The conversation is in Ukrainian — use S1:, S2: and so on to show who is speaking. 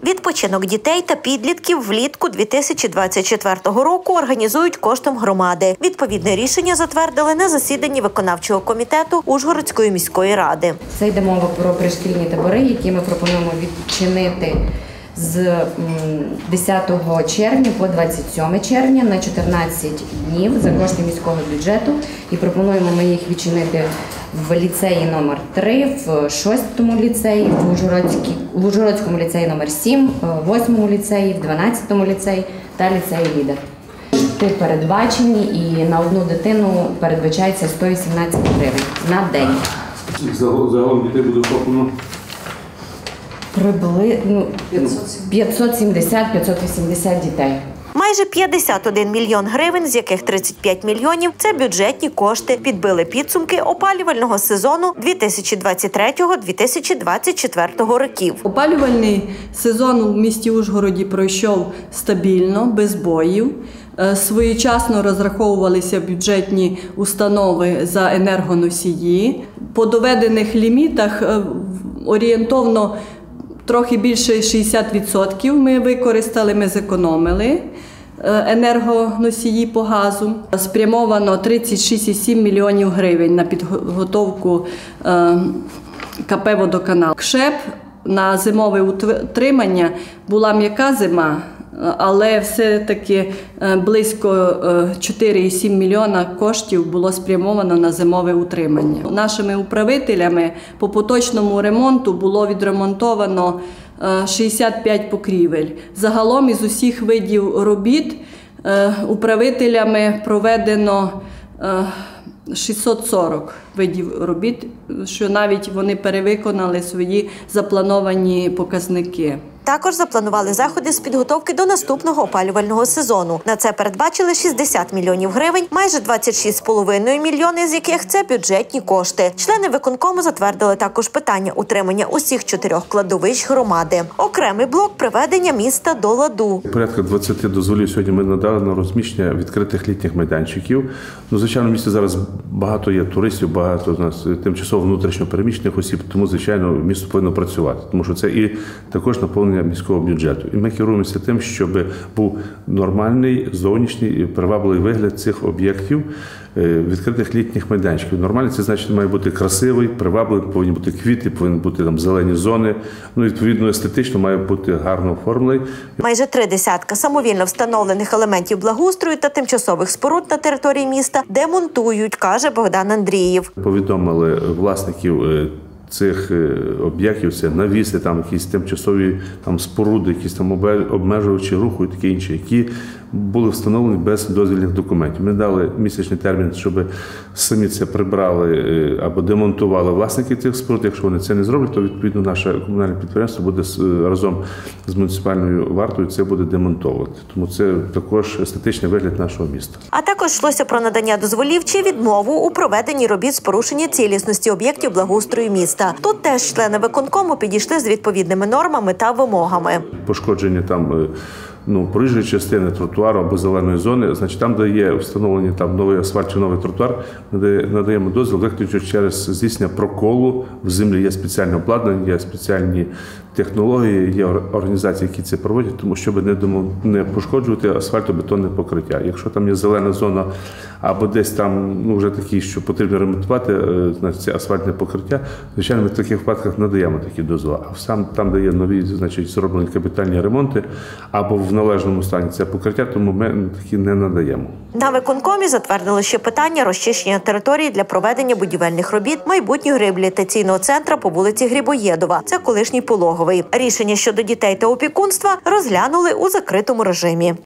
S1: Відпочинок дітей та підлітків влітку 2024 року організують коштом громади. Відповідне рішення затвердили на засіданні виконавчого комітету Ужгородської міської ради.
S2: Це йде мова про пришкільні табори, які ми пропонуємо відчинити з 10 червня по 27 червня на 14 днів за кошти міського бюджету. І пропонуємо ми їх відчинити в ліцеї номер 3, в 6-му ліцеї, в Ужгородському ліцеї номер 7, в 8-му ліцеї, в 12-му ліцеї та ліцеї Лідер. Кошти передбачені і на одну дитину передбачається 118 гривень на день.
S3: Загалом дітей буде охоплено?
S2: Приблизно 570-580 дітей.
S1: Майже 51 мільйон гривень, з яких 35 мільйонів – це бюджетні кошти, підбили підсумки опалювального сезону 2023-2024 років.
S4: Опалювальний сезон у місті Ужгороді пройшов стабільно, без боїв. Своєчасно розраховувалися бюджетні установи за енергоносії. По доведених лімітах орієнтовно трохи більше 60% ми використали, ми зекономили енергоносії по газу. Спрямовано 36,7 мільйонів гривень на підготовку КП «Водоканал». КШЕП на зимове утримання була м'яка зима, але все-таки близько 4,7 мільйона коштів було спрямовано на зимове утримання. Нашими управителями по поточному ремонту було відремонтовано 65 покрівель. Загалом із усіх видів робіт управителями проведено 640 видів робіт, що навіть вони перевиконали свої заплановані показники.
S1: Також запланували заходи з підготовки до наступного опалювального сезону. На це передбачили 60 мільйонів гривень, майже 26,5 мільйони з яких це бюджетні кошти. Члени виконкому затвердили також питання утримання усіх 4 кладовищ громади. Окремий блок приведення міста до ладу.
S3: Порядка 20 дозволів сьогодні ми надали на розміщення відкритих літніх майданчиків. Звичайно, в місті зараз багато є туристів, багато у нас тимчасово внутрішньо переміщених осіб, тому, звичайно, місто повинно працювати, тому що це і також наповнення міського бюджету. І ми керуємося тим, щоб був нормальний зовнішній і привабливий вигляд цих об'єктів, відкритих літніх майданчиків. Нормальний – це значить, має бути красивий, привабливий, повинні бути квіти, повинні бути там зелені зони. Відповідно, естетично має бути гарно оформлений.
S1: Майже 30 самовільно встановлених елементів благоустрою та тимчасових споруд на території міста демонтують, каже Богдан Андрієв.
S3: Повідомили власників цих об'єктів, це навіси, там якісь тимчасові споруди, якісь там обмежувачі руху і таке інше, які були встановлені без дозвільних документів. Ми дали місячний термін, щоб самі це прибрали або демонтували власники цих споруд. Якщо вони це не зроблять, то відповідно наше комунальне підприємство буде разом з муніципальною вартою це буде демонтовувати. Тому це також естетичний вигляд нашого міста.
S1: А також йшлося про надання дозволів чи відмову у проведенні робіт з порушення цілісності об'єктів благоустрою міста. Тут теж члени виконкому підійшли з відповідними нормами та вимогами.
S3: Пошкодження проїжджої частини тротуару або зеленої зони, значить там, де є встановлені новий асфальт чи новий тротуар, ми надаємо дозвіл виключно через здійснення проколу в землі. Є спеціальне обладнання, є спеціальні технології, є організації, які це проводять, тому щоб не пошкоджувати асфальтобетонне покриття. Якщо там є зелена зона або десь там вже такі, що потрібно ремонтувати, значить це асфальтне покриття, звичайно, ми в таких випадках надаємо такі дозволи. А там, де є нові, значить, зроблені капітальні ремонти або в належному стані це покриття, тому ми такі не надаємо.
S1: На виконкомі затвердили ще питання розчищення території для проведення будівельних робіт майбутнього реабілітаційного центру по вулиці Грибоєдова. Це колишній Пологовий. Рішення щодо дітей та опікунства розглянули у закритому режимі.